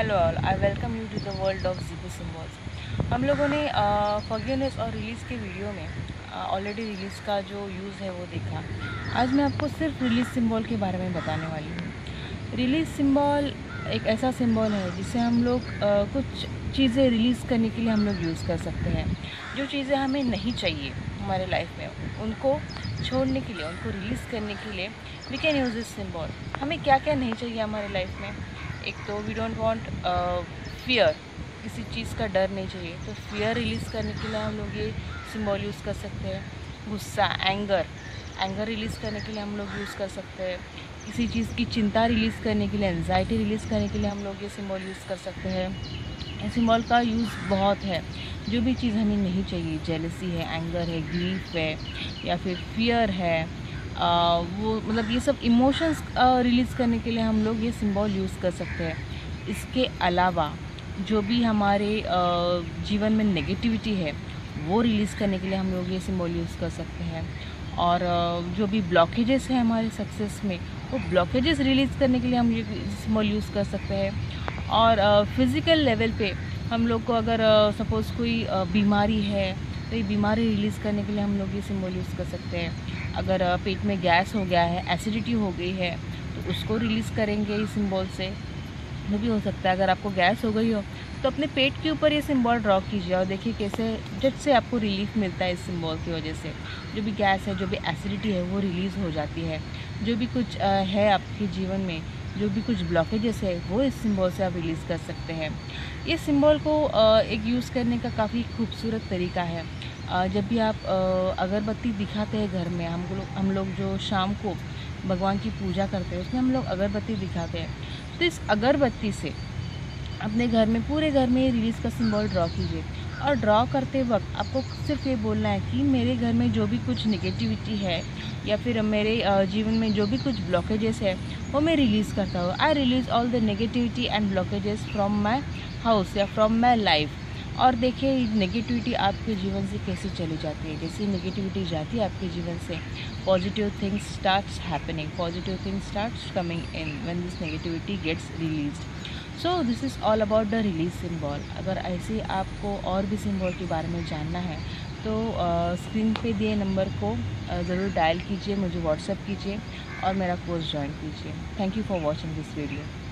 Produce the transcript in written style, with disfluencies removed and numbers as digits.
Hello all, I welcome you to the world of Zibu Symbols। हम लोगों ने forgiveness और रिलीज़ के वीडियो में ऑलरेडी रिलीज़ का जो यूज़ है वो देखा। आज मैं आपको सिर्फ रिलीज़ सिंबल के बारे में बताने वाली हूँ। रिलीज़ सिंबल एक ऐसा सिंबल है जिसे हम लोग कुछ चीज़ें रिलीज़ करने के लिए हम लोग यूज़ कर सकते हैं। जो चीज़ें हमें नहीं चाहिए हमारे लाइफ में, उनको छोड़ने के लिए, उनको रिलीज़ करने के लिए we can use this symbol. हमें क्या क्या नहीं चाहिए हमारे लाइफ में? एक तो वी डोंट वांट फियर, किसी चीज़ का डर नहीं चाहिए, तो फियर रिलीज़ करने के लिए हम लोग ये सिंबल यूज़ कर सकते हैं। गुस्सा, एंगर रिलीज़ करने के लिए हम लोग यूज़ कर सकते हैं। किसी चीज़ की चिंता रिलीज़ करने के लिए, एंजाइटी रिलीज़ करने के लिए हम लोग ये सिंबल यूज़ कर सकते हैं। इस सिंबल का यूज़ बहुत है। जो भी चीज़ हमें नहीं चाहिए, जेलसी है, एंगर है, ग्रीफ है या फिर फियर है, वो मतलब ये सब इमोशंस रिलीज़ करने के लिए हम लोग ये सिंबल यूज़ कर सकते हैं। इसके अलावा जो भी हमारे जीवन में नेगेटिविटी है वो रिलीज़ करने के लिए हम लोग ये सिंबल यूज़ कर सकते हैं। और जो भी ब्लॉकेजेस है हमारे सक्सेस में, वो ब्लॉकेजेस रिलीज़ करने के लिए हम ये सिंबल यूज़ कर सकते हैं। और फिज़िकल लेवल पे हम लोग को अगर सपोज़ कोई बीमारी है तो ये बीमारी रिलीज़ करने के लिए हम लोग ये सिंबल यूज़ कर सकते हैं। अगर पेट में गैस हो गया है, एसिडिटी हो गई है, तो उसको रिलीज़ करेंगे इस सिंबल से। वो भी हो सकता है अगर आपको गैस हो गई हो तो अपने पेट के ऊपर ये सिंबल ड्रॉ कीजिए और देखिए कैसे झट से आपको रिलीफ मिलता है इस सिंबल की वजह से। जो भी गैस है, जो भी एसिडिटी है, वो रिलीज़ हो जाती है। जो भी कुछ है आपके जीवन में, जो भी कुछ ब्लॉकेजेस है, वो इस सिंबल से आप रिलीज़ कर सकते हैं। इस सिंबल को एक यूज़ करने का काफ़ी खूबसूरत तरीका है। जब भी आप अगरबत्ती दिखाते हैं घर में, हम लोग जो शाम को भगवान की पूजा करते हैं उसमें हम लोग अगरबत्ती दिखाते हैं, तो इस अगरबत्ती से अपने घर में, पूरे घर में रिलीज़ का सिंबल ड्रॉ कीजिए। और ड्रॉ करते वक्त आपको सिर्फ ये बोलना है कि मेरे घर में जो भी कुछ नेगेटिविटी है या फिर मेरे जीवन में जो भी कुछ ब्लॉकेजेस है वो मैं रिलीज़ करता हूँ। I release all the negativity and blockages from my house या फ्रॉम माई लाइफ। और देखिए नेगेटिविटी आपके जीवन से कैसे चली जाती है। जैसे नेगेटिविटी जाती है आपके जीवन से, positive things starts happening, positive things starts coming in when this negativity gets released. So this is all about the release symbol. अगर ऐसे आपको और भी सिंबल के बारे में जानना है तो स्क्रीन पे दिए नंबर को ज़रूर डायल कीजिए, मुझे व्हाट्सएप कीजिए और मेरा कोर्स ज्वाइन कीजिए। Thank you for watching this video.